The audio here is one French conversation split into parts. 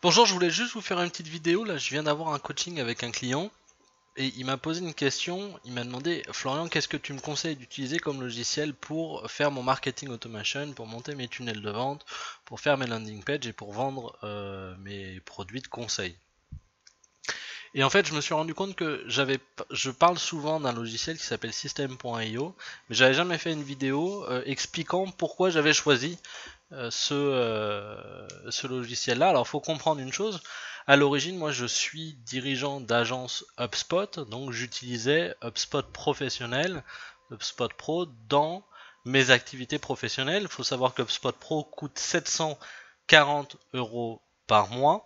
Bonjour, je voulais juste vous faire une petite vidéo. Là, je viens d'avoir un coaching avec un client et il m'a posé une question. Il m'a demandé, Florian, qu'est-ce que tu me conseilles d'utiliser comme logiciel pour faire mon marketing automation, pour monter mes tunnels de vente, pour faire mes landing pages et pour vendre mes produits de conseil. Et en fait, je me suis rendu compte que je parle souvent d'un logiciel qui s'appelle System.io, mais j'avais jamais fait une vidéo expliquant pourquoi j'avais choisi ce logiciel-là. Alors, il faut comprendre une chose. À l'origine, moi, je suis dirigeant d'agence HubSpot, donc j'utilisais HubSpot professionnel, HubSpot Pro dans mes activités professionnelles. Il faut savoir que HubSpot Pro coûte 740 € par mois.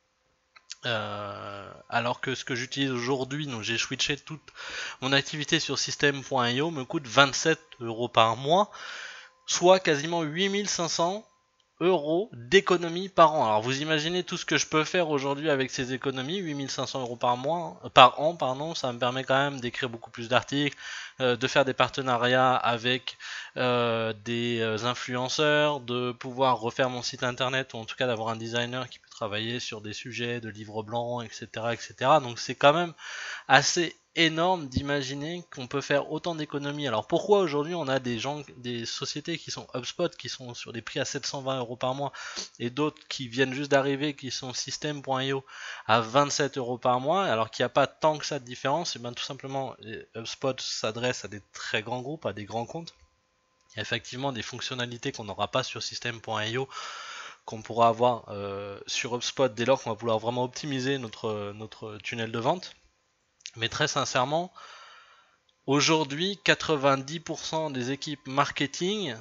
Alors que ce que j'utilise aujourd'hui, donc j'ai switché toute mon activité sur System.io, me coûte 27 € par mois, soit quasiment 8500 € d'économie par an. Alors vous imaginez tout ce que je peux faire aujourd'hui avec ces économies, 8500 € par mois, par an, pardon, ça me permet quand même d'écrire beaucoup plus d'articles, de faire des partenariats avec des influenceurs, de pouvoir refaire mon site internet ou en tout cas d'avoir un designer qui peut travailler sur des sujets de livres blancs, etc., etc. Donc c'est quand même assez énorme d'imaginer qu'on peut faire autant d'économies. Alors pourquoi aujourd'hui on a des sociétés qui sont HubSpot qui sont sur des prix à 720 € par mois et d'autres qui viennent juste d'arriver qui sont System.io à 27 € par mois alors qu'il n'y a pas tant que ça de différence. Et bien tout simplement HubSpot s'adresse à des très grands groupes, à des grands comptes. Il y a effectivement des fonctionnalités qu'on n'aura pas sur System.io qu'on pourra avoir sur HubSpot dès lors qu'on va vouloir vraiment optimiser notre tunnel de vente. Mais très sincèrement, aujourd'hui, 90% des équipes marketing,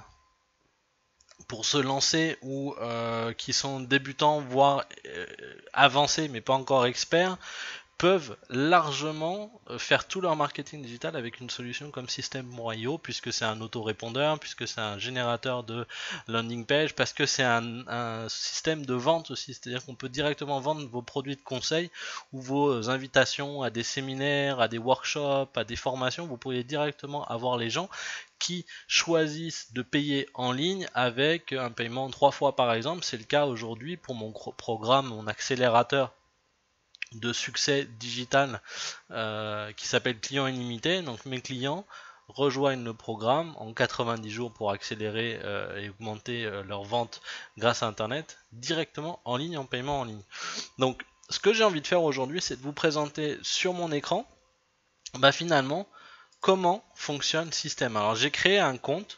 pour se lancer ou qui sont débutants, voire avancés, mais pas encore experts, peuvent largement faire tout leur marketing digital avec une solution comme System.io, puisque c'est un autorépondeur, puisque c'est un générateur de landing page, parce que c'est un système de vente aussi, c'est-à-dire qu'on peut directement vendre vos produits de conseil ou vos invitations à des séminaires, à des workshops, à des formations. Vous pourriez directement avoir les gens qui choisissent de payer en ligne avec un paiement 3 fois par exemple. C'est le cas aujourd'hui pour mon programme, mon accélérateur de succès digital qui s'appelle Client Illimité. Donc mes clients rejoignent le programme en 90 jours pour accélérer et augmenter leur vente grâce à Internet directement en ligne, en paiement en ligne. Donc ce que j'ai envie de faire aujourd'hui, c'est de vous présenter sur mon écran finalement comment fonctionne le système. Alors j'ai créé un compte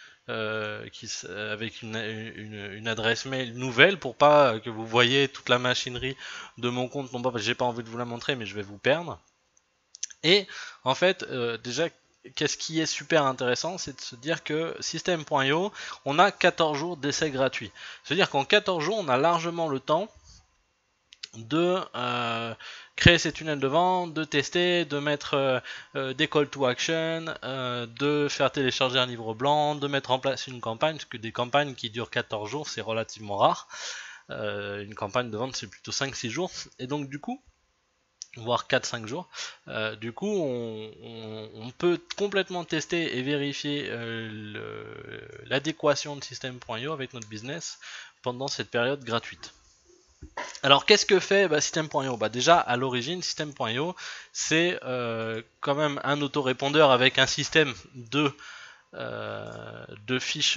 avec une adresse mail nouvelle pour pas que vous voyez toute la machinerie de mon compte, non pas parce que j'ai pas envie de vous la montrer, mais je vais vous perdre. Et en fait, déjà, qu'est-ce qui est super intéressant, c'est de se dire que System.io, on a 14 jours d'essai gratuit. C'est-à-dire qu'en 14 jours, on a largement le temps de créer ces tunnels de vente, de tester, de mettre des call to action, de faire télécharger un livre blanc, de mettre en place une campagne, parce que des campagnes qui durent 14 jours, c'est relativement rare. Une campagne de vente, c'est plutôt 5-6 jours. Et donc, du coup, voire 4-5 jours. Du coup, on peut complètement tester et vérifier l'adéquation de System.io avec notre business pendant cette période gratuite. Alors qu'est-ce que fait System.io? Déjà à l'origine System.io c'est quand même un autorépondeur avec un système de fiches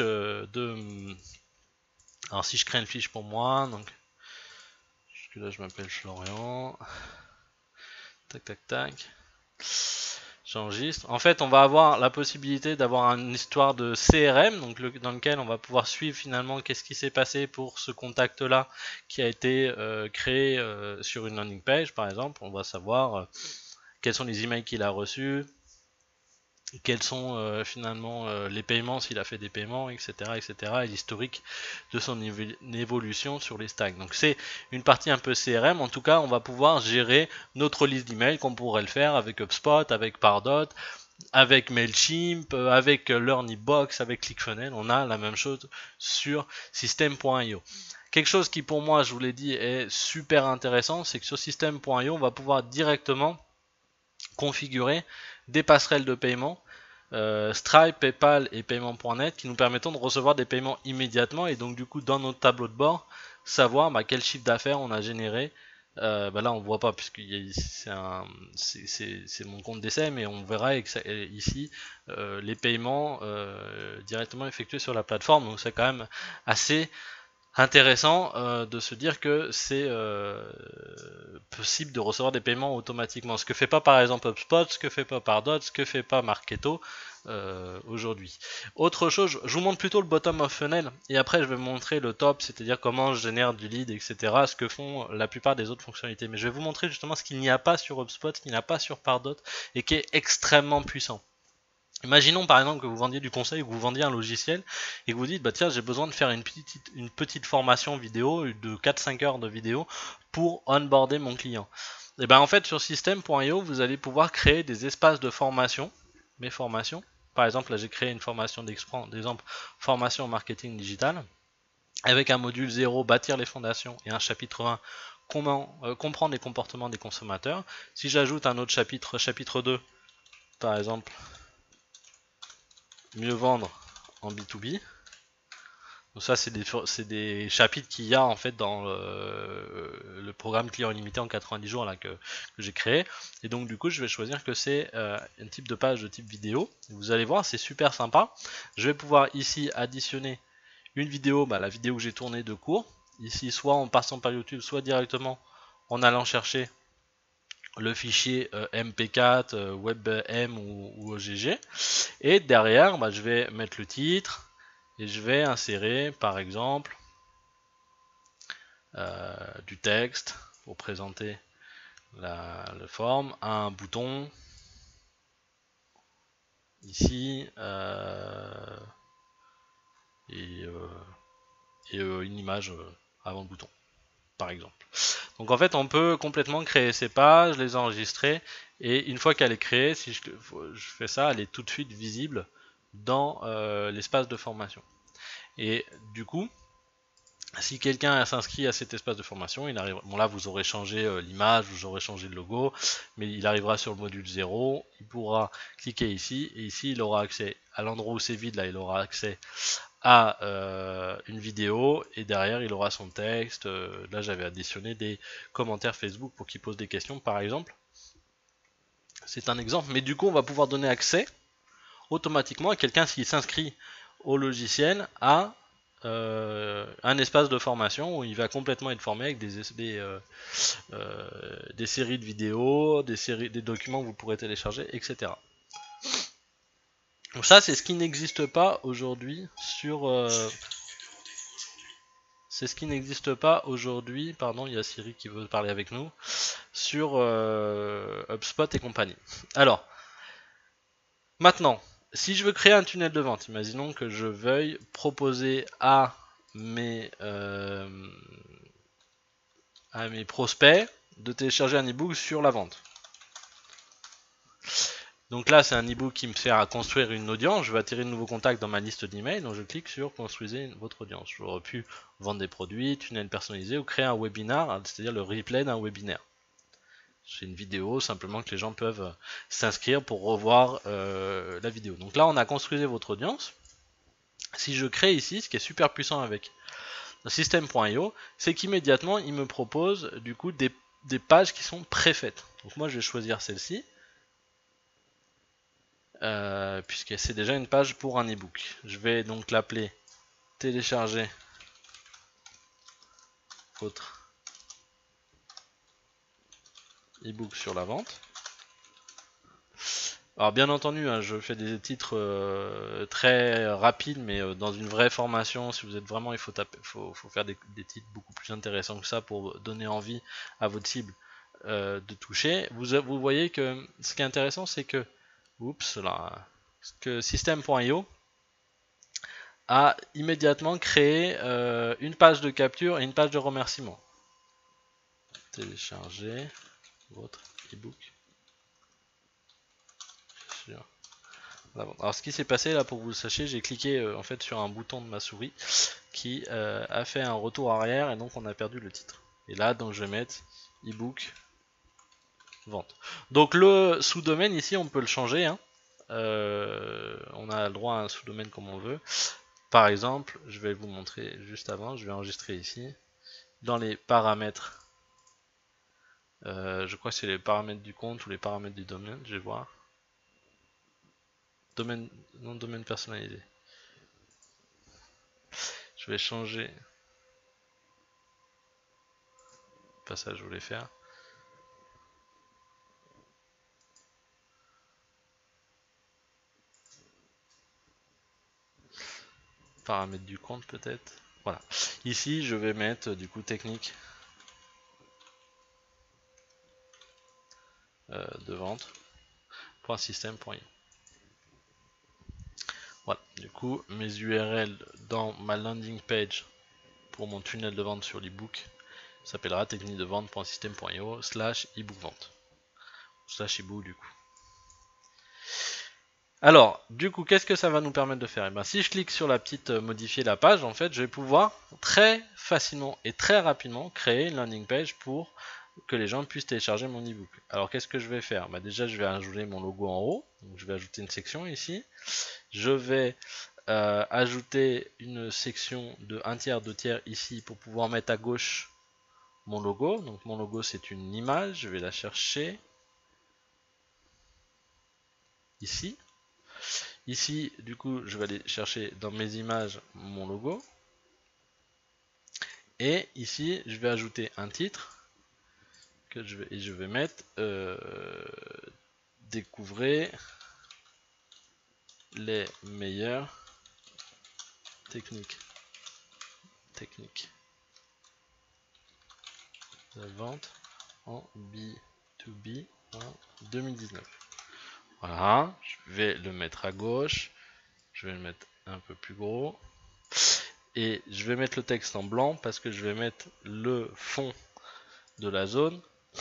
alors si je crée une fiche pour moi, donc là je m'appelle Florian, tac tac tac, j'enregistre. En fait, on va avoir la possibilité d'avoir une histoire de CRM, donc dans lequel on va pouvoir suivre finalement qu'est-ce qui s'est passé pour ce contact-là qui a été créé sur une landing page, par exemple. On va savoir quels sont les emails qu'il a reçus, quels sont finalement les paiements, s'il a fait des paiements, etc., etc., et l'historique de son évolution sur les stacks. Donc c'est une partie un peu CRM. En tout cas, on va pouvoir gérer notre liste d'emails comme on pourrait le faire avec HubSpot, avec Pardot, avec Mailchimp, avec LearnyBox, avec ClickFunnels. On a la même chose sur System.io. Quelque chose qui pour moi, je vous l'ai dit, est super intéressant, c'est que sur System.io, on va pouvoir directement configurer des passerelles de paiement Stripe, PayPal et Paiement.net qui nous permettront de recevoir des paiements immédiatement et donc du coup dans notre tableau de bord savoir quel chiffre d'affaires on a généré. Là on voit pas puisque c'est mon compte d'essai, mais on verra ici les paiements directement effectués sur la plateforme. Donc c'est quand même assez intéressant de se dire que c'est possible de recevoir des paiements automatiquement. Ce que fait pas par exemple HubSpot, ce que fait pas Pardot, ce que fait pas Marketo aujourd'hui. Autre chose, je vous montre plutôt le bottom of funnel et après je vais vous montrer le top, c'est-à-dire comment je génère du lead, etc. Ce que font la plupart des autres fonctionnalités. Mais je vais vous montrer justement ce qu'il n'y a pas sur HubSpot, ce qu'il n'y a pas sur Pardot et qui est extrêmement puissant. Imaginons par exemple que vous vendiez du conseil, que vous vendiez un logiciel et que vous dites tiens, j'ai besoin de faire une petite formation vidéo de 4-5 heures de vidéo pour onboarder mon client. Et en fait sur system.io vous allez pouvoir créer des espaces de formation, mes formations. Par exemple là j'ai créé une formation d'exemple formation au marketing digital avec un module 0 bâtir les fondations et un chapitre 1 comment comprendre les comportements des consommateurs. Si j'ajoute un autre chapitre 2 par exemple mieux vendre en B2B. Donc ça c'est des chapitres qu'il y a en fait dans le programme client illimité en 90 jours là que j'ai créé. Et donc du coup je vais choisir que c'est un type de page de type vidéo. Vous allez voir c'est super sympa. Je vais pouvoir ici additionner une vidéo, la vidéo que j'ai tournée de cours. Ici soit en passant par YouTube, soit directement en allant chercher le fichier MP4, WebM ou OGG. Et derrière, je vais mettre le titre et je vais insérer par exemple du texte pour présenter la forme, un bouton ici et une image avant le bouton par exemple. Donc en fait on peut complètement créer ces pages, les enregistrer et une fois qu'elle est créée, si je fais ça, elle est tout de suite visible dans l'espace de formation. Et du coup, si quelqu'un s'inscrit à cet espace de formation, il arrive. Bon là vous aurez changé l'image, vous aurez changé le logo, mais il arrivera sur le module 0, il pourra cliquer ici, et ici il aura accès à l'endroit où c'est vide, là il aura accès à une vidéo, et derrière il aura son texte. Là j'avais additionné des commentaires Facebook pour qu'il pose des questions par exemple. C'est un exemple, mais du coup on va pouvoir donner accès automatiquement à quelqu'un s'il s'inscrit au logiciel à un espace de formation où il va complètement être formé avec des séries de vidéos, des documents que vous pourrez télécharger, etc. Donc ça c'est ce qui n'existe pas aujourd'hui sur c'est ce qui n'existe pas aujourd'hui, pardon, il y a Siri qui veut parler avec nous, sur HubSpot et compagnie. Alors, maintenant, si je veux créer un tunnel de vente, imaginons que je veuille proposer à mes prospects de télécharger un ebook sur la vente. Donc là, c'est un ebook qui me sert à construire une audience. Je vais attirer de nouveaux contacts dans ma liste d'emails. Donc je clique sur construisez votre audience. J'aurais pu vendre des produits, tunnel personnalisé ou créer un webinaire, c'est-à-dire le replay d'un webinaire. C'est une vidéo simplement que les gens peuvent s'inscrire pour revoir la vidéo. Donc là, on a construit votre audience. Si je crée ici, ce qui est super puissant avec system.io, c'est qu'immédiatement, il me propose du coup des pages qui sont préfaites. Donc moi, je vais choisir celle-ci. Puisque c'est déjà une page pour un ebook. Je vais donc l'appeler télécharger votre ebook sur la vente. Alors bien entendu, je fais des titres très rapides, mais dans une vraie formation, si vous êtes vraiment, il faut faire des titres beaucoup plus intéressants que ça pour donner envie à votre cible de toucher. Vous voyez que ce qui est intéressant, c'est que System.io a immédiatement créé une page de capture et une page de remerciement. Télécharger votre ebook. Alors ce qui s'est passé là, pour que vous le sachiez, j'ai cliqué en fait sur un bouton de ma souris qui a fait un retour arrière et donc on a perdu le titre. Et là donc je vais mettre ebook vente. Donc le sous-domaine ici on peut le changer, hein. On a le droit à un sous-domaine comme on veut. Par exemple, je vais vous montrer juste avant, je vais enregistrer ici dans les paramètres. Je crois que c'est les paramètres du compte ou les paramètres du domaine, je vais voir. Domaine, non domaine personnalisé. Je vais changer. Pas ça je voulais faire. Paramètres du compte peut-être. Voilà. Ici je vais mettre du coup technique de vente. .system.io. Voilà, du coup mes URL dans ma landing page pour mon tunnel de vente sur l'ebook s'appellera technique de vente.system.io / ebook vente / ebook du coup. Alors, du coup, qu'est-ce que ça va nous permettre de faire? Et ben, si je clique sur la petite modifier la page, en fait, je vais pouvoir très facilement et très rapidement créer une landing page pour que les gens puissent télécharger mon ebook. Alors, qu'est-ce que je vais faire? Bah, déjà, je vais ajouter mon logo en haut. Donc, je vais ajouter une section ici. Je vais ajouter une section de 1 tiers, 2 tiers ici pour pouvoir mettre à gauche mon logo. Donc, mon logo, c'est une image. Je vais la chercher ici. Ici, du coup, je vais aller chercher dans mes images mon logo. Et ici, je vais ajouter un titre que je vais mettre découvrez les meilleures techniques de vente en B2B en 2019. Voilà, je vais le mettre à gauche, je vais le mettre un peu plus gros et je vais mettre le texte en blanc parce que je vais mettre le fond de la zone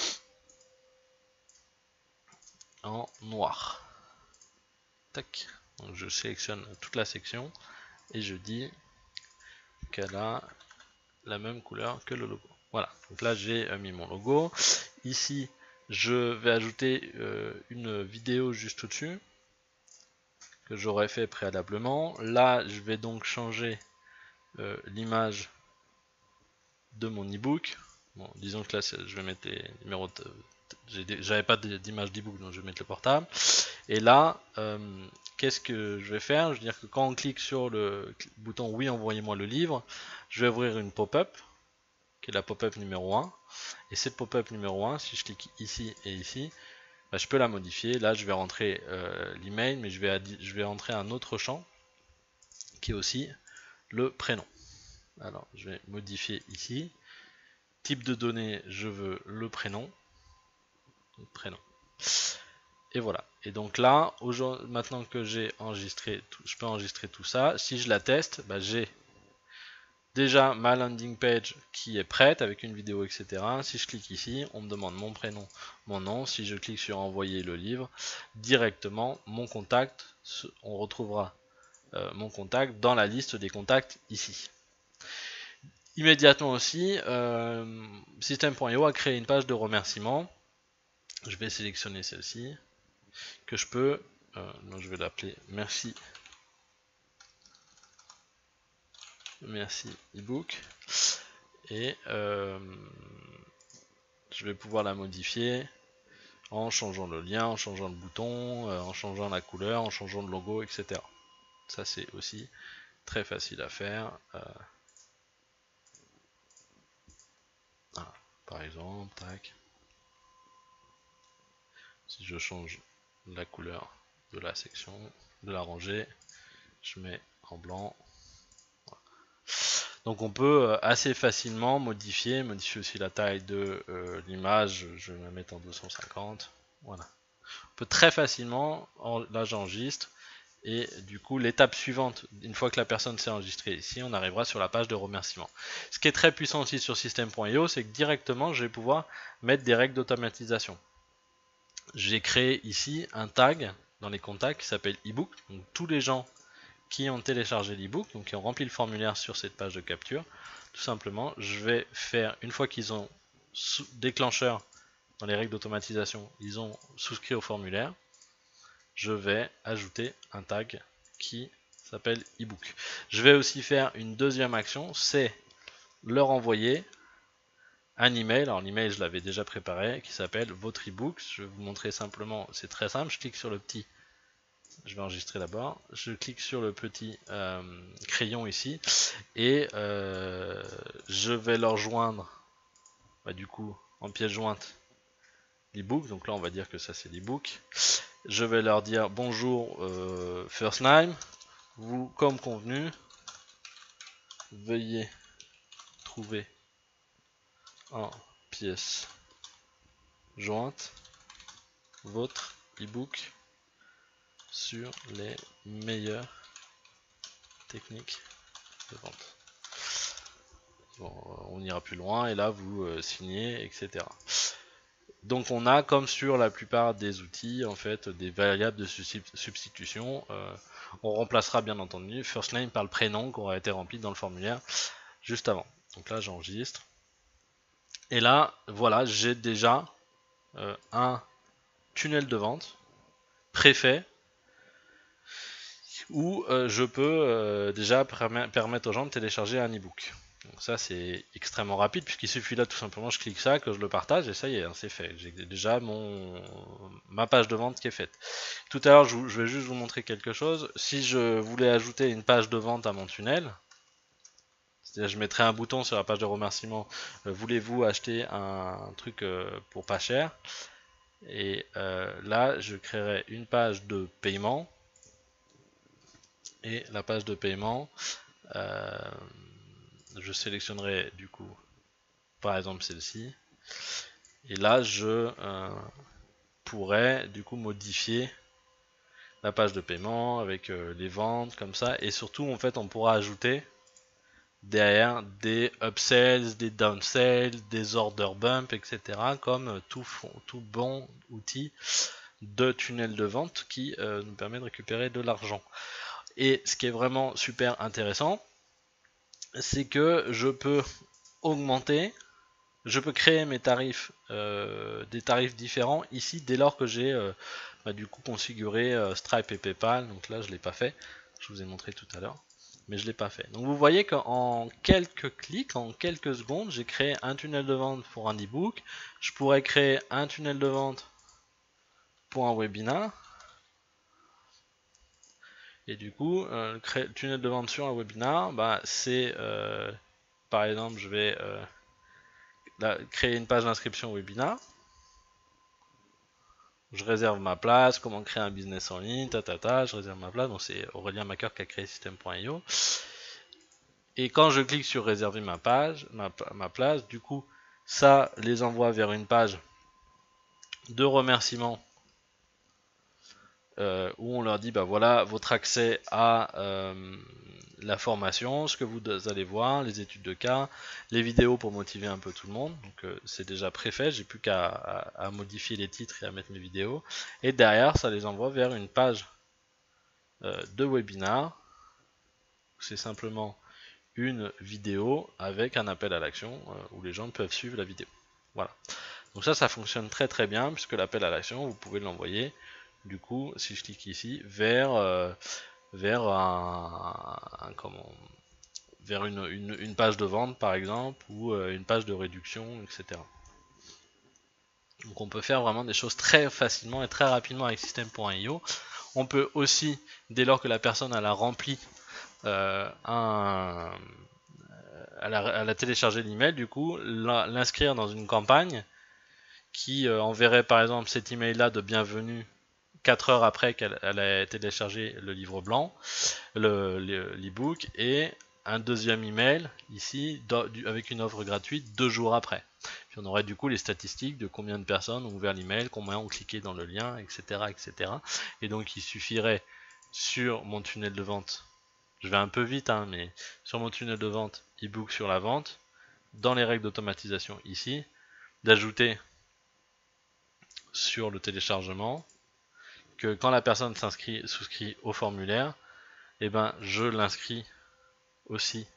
en noir. Tac. Donc je sélectionne toute la section et je dis qu'elle a la même couleur que le logo. Voilà, donc là j'ai mis mon logo. Ici, je vais ajouter une vidéo juste au-dessus que j'aurais fait préalablement. Là, je vais donc changer l'image de mon ebook. Bon, disons que là, je vais mettre les numéros de... J'avais pas d'image d'ebook, donc je vais mettre le portable. Et là, qu'est-ce que je vais faire? Je veux dire que quand on clique sur le bouton oui, envoyez-moi le livre, je vais ouvrir une pop-up, qui est la pop-up numéro 1. Et cette pop-up numéro 1, si je clique ici et ici, bah, je peux la modifier. Là, je vais rentrer l'email, mais je vais rentrer un autre champ, qui est aussi le prénom. Alors, je vais modifier ici. Type de données, je veux le prénom. Prénom. Et voilà. Et donc là, maintenant que j'ai enregistré, je peux enregistrer tout ça. Si je la teste, bah, j'ai déjà ma landing page qui est prête avec une vidéo, etc. Si je clique ici, on me demande mon prénom, mon nom. Si je clique sur envoyer le livre, directement mon contact, on retrouvera mon contact dans la liste des contacts ici. Immédiatement aussi, System.io a créé une page de remerciement. Je vais sélectionner celle-ci, que je peux, donc je vais l'appeler merci ebook, et je vais pouvoir la modifier en changeant le lien, en changeant le bouton, en changeant la couleur, en changeant le logo, etc. Ça c'est aussi très facile à faire. Voilà. Par exemple, tac. Si je change la couleur de la section, de la rangée, je mets en blanc. Voilà. Donc on peut assez facilement modifier aussi la taille de l'image, je vais la mettre en 250. Voilà. On peut très facilement, là j'enregistre, et du coup l'étape suivante, une fois que la personne s'est enregistrée ici, on arrivera sur la page de remerciement. Ce qui est très puissant aussi sur System.io, c'est que directement je vais pouvoir mettre des règles d'automatisation. J'ai créé ici un tag dans les contacts qui s'appelle ebook. Donc tous les gens qui ont téléchargé l'ebook, donc qui ont rempli le formulaire sur cette page de capture, tout simplement, je vais faire, une fois qu'ils ont déclencheur dans les règles d'automatisation, ils ont souscrit au formulaire, je vais ajouter un tag qui s'appelle ebook. Je vais aussi faire une deuxième action, c'est leur envoyer un email. Alors l'email je l'avais déjà préparé, qui s'appelle votre ebook. Je vais vous montrer simplement, c'est très simple. Je clique sur le petit, je vais enregistrer d'abord. Je clique sur le petit crayon ici et je vais leur joindre, du coup en pièce jointe, l'ebook. Donc là on va dire que ça c'est l'ebook. Je vais leur dire bonjour First Name, vous comme convenu, veuillez trouver en pièce jointe votre ebook sur les meilleures techniques de vente. Bon, on ira plus loin et là vous signez, etc. Donc on a, comme sur la plupart des outils, en fait, des variables de substitution. On remplacera bien entendu first name par le prénom qui aura été rempli dans le formulaire juste avant. Donc là j'enregistre. Et là, voilà, j'ai déjà un tunnel de vente préfet où je peux déjà permettre aux gens de télécharger un ebook. Donc ça c'est extrêmement rapide puisqu'il suffit là tout simplement je clique ça, que je le partage et ça y est, hein, c'est fait. J'ai déjà ma page de vente qui est faite. Tout à l'heure je vais juste vous montrer quelque chose. Si je voulais ajouter une page de vente à mon tunnel, c'est-à-dire je mettrais un bouton sur la page de remerciement, voulez-vous acheter un truc pour pas cher, et là je créerai une page de paiement. Et la page de paiement, je sélectionnerai du coup par exemple celle-ci, et là je pourrais du coup modifier la page de paiement avec les ventes comme ça, et surtout en fait on pourra ajouter derrière des upsells, des downsells, des order bumps, etc. comme tout bon outil de tunnel de vente qui nous permet de récupérer de l'argent. Et ce qui est vraiment super intéressant, c'est que je peux augmenter, je peux créer mes tarifs, des tarifs différents ici dès lors que j'ai du coup configuré Stripe et PayPal. Donc là je l'ai pas fait, je vous ai montré tout à l'heure, mais je l'ai pas fait. Donc vous voyez qu'en quelques clics, en quelques secondes, j'ai créé un tunnel de vente pour un ebook. Je pourrais créer un tunnel de vente pour un webinar. Et du coup, le tunnel de vente sur un webinar, c'est par exemple, je vais créer une page d'inscription au webinar. Je réserve ma place, comment créer un business en ligne, je réserve ma place. Donc c'est Aurélien Macker qui a créé System.io. Et quand je clique sur réserver ma page, ma place, du coup, ça les envoie vers une page de remerciement où on leur dit voilà votre accès à la formation, ce que vous allez voir, les études de cas, les vidéos pour motiver un peu tout le monde. Donc c'est déjà préfait, j'ai plus qu'à modifier les titres et à mettre mes vidéos. Et derrière, ça les envoie vers une page de webinar. C'est simplement une vidéo avec un appel à l'action où les gens peuvent suivre la vidéo. Voilà. Donc ça fonctionne très très bien puisque l'appel à l'action, vous pouvez l'envoyer. Du coup, si je clique ici, vers une page de vente par exemple, ou une page de réduction, etc. Donc on peut faire vraiment des choses très facilement et très rapidement avec System.io. On peut aussi, dès lors que la personne a rempli elle a téléchargé l'email, du coup, l'inscrire dans une campagne qui enverrait par exemple cet email là de bienvenue 4 heures après qu'elle ait téléchargé le livre blanc, l'ebook, et un deuxième email ici avec une offre gratuite 2 jours après. Puis on aurait du coup les statistiques de combien de personnes ont ouvert l'email, combien ont cliqué dans le lien, etc., etc. Et donc il suffirait sur mon tunnel de vente, je vais un peu vite, mais sur mon tunnel de vente, ebook sur la vente, dans les règles d'automatisation ici, d'ajouter sur le téléchargement que quand la personne souscrit au formulaire, je l'inscris aussi,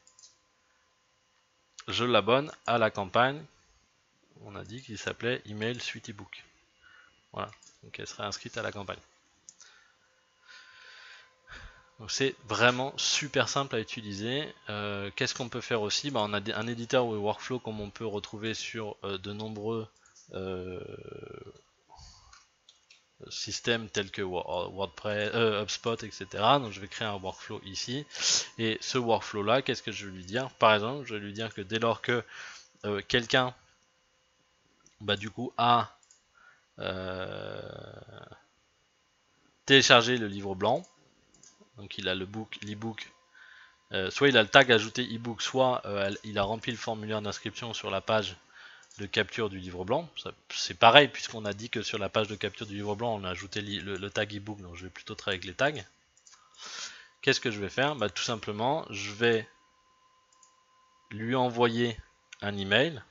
je l'abonne à la campagne. On a dit qu'il s'appelait email suite ebook. Voilà, donc elle serait inscrite à la campagne. Donc c'est vraiment super simple à utiliser. Qu'est-ce qu'on peut faire aussi? On a un éditeur ou workflow comme on peut retrouver sur de nombreux systèmes tels que WordPress, HubSpot, etc. Donc je vais créer un workflow ici. Et ce workflow là, qu'est-ce que je vais lui dire? Par exemple, je vais lui dire que dès lors que quelqu'un du coup a téléchargé le livre blanc, donc il a l'ebook, soit il a le tag ajouté ebook, soit il a rempli le formulaire d'inscription sur la page de capture du livre blanc. C'est pareil puisqu'on a dit que sur la page de capture du livre blanc on a ajouté le tag ebook, donc je vais plutôt travailler avec les tags. Qu'est-ce que je vais faire? Tout simplement je vais lui envoyer un email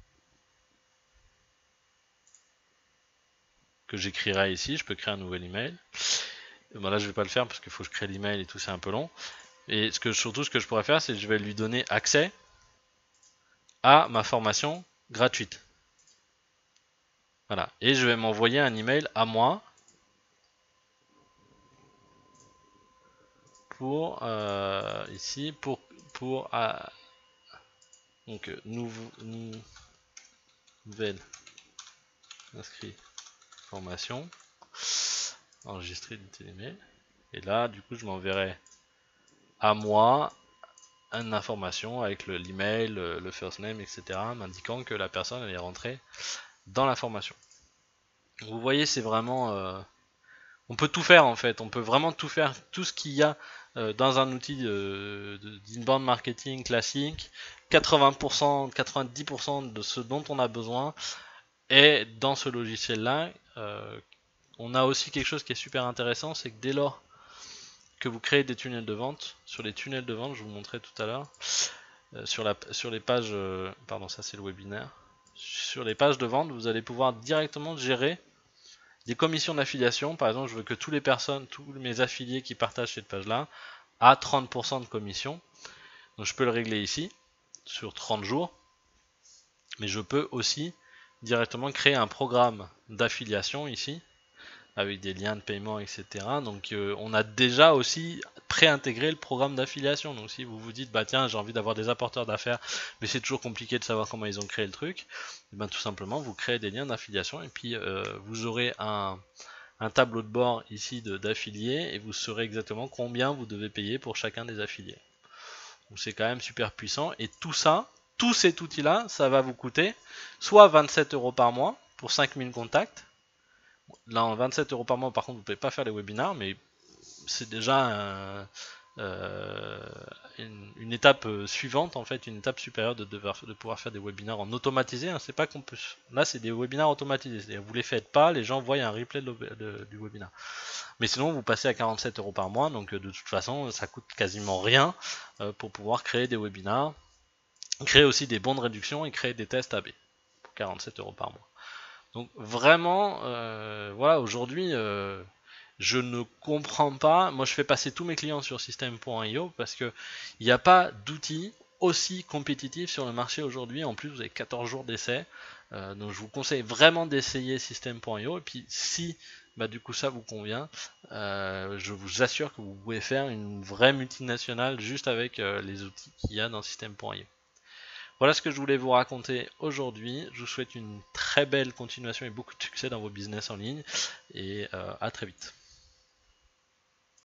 que j'écrirai ici. Je peux créer un nouvel email. Là je vais pas le faire parce qu'il faut que je crée l'email et tout, c'est un peu long. Et surtout ce que je pourrais faire, c'est que je vais lui donner accès à ma formation gratuite. Voilà. Et je vais m'envoyer un email à moi pour ici pour donc nouvelle inscrit formation enregistrer du télémail. Et là du coup je m'enverrai à moi une information avec l'email, le first name, etc. m'indiquant que la personne elle est rentrée dans la formation. Vous voyez, c'est vraiment on peut tout faire en fait, on peut vraiment tout faire, tout ce qu'il y a dans un outil d'inbound marketing classique, 80%, 90% de ce dont on a besoin est dans ce logiciel là. On a aussi quelque chose qui est super intéressant, c'est que dès lors que vous créez des tunnels de vente, sur les tunnels de vente, je vous montrais tout à l'heure, sur les pages, pardon, ça c'est le webinaire, sur les pages de vente, vous allez pouvoir directement gérer des commissions d'affiliation. Par exemple, je veux que tous mes affiliés qui partagent cette page-là aient 30% de commission. Donc je peux le régler ici, sur 30 jours. Mais je peux aussi directement créer un programme d'affiliation ici, avec des liens de paiement, etc. Donc on a déjà aussi pré-intégré le programme d'affiliation. Donc si vous vous dites, tiens, j'ai envie d'avoir des apporteurs d'affaires, mais c'est toujours compliqué de savoir comment ils ont créé le truc, et tout simplement, vous créez des liens d'affiliation, et puis vous aurez un tableau de bord ici d'affiliés, et vous saurez exactement combien vous devez payer pour chacun des affiliés. Donc c'est quand même super puissant, et tout ça, tout cet outil-là, ça va vous coûter soit 27 € par mois pour 5000 contacts. Là, en 27 € par mois, par contre, vous ne pouvez pas faire les webinars, mais c'est déjà une étape suivante, en fait, une étape supérieure de pouvoir faire des webinars en automatisé. C'est pas qu'on peut. Là, c'est des webinars automatisés. Vous les faites pas, les gens voient un replay du webinar. Mais sinon, vous passez à 47 € par mois, donc de toute façon, ça coûte quasiment rien pour pouvoir créer des webinars, créer aussi des bons de réduction et créer des tests AB pour 47 € par mois. Donc vraiment, voilà, aujourd'hui, je ne comprends pas. Moi, je fais passer tous mes clients sur System.io parce que il n'y a pas d'outils aussi compétitifs sur le marché aujourd'hui. En plus, vous avez 14 jours d'essai. Donc, je vous conseille vraiment d'essayer System.io. Et puis, si du coup ça vous convient, je vous assure que vous pouvez faire une vraie multinationale juste avec les outils qu'il y a dans System.io. Voilà ce que je voulais vous raconter aujourd'hui. Je vous souhaite une très belle continuation et beaucoup de succès dans vos business en ligne. Et à très vite.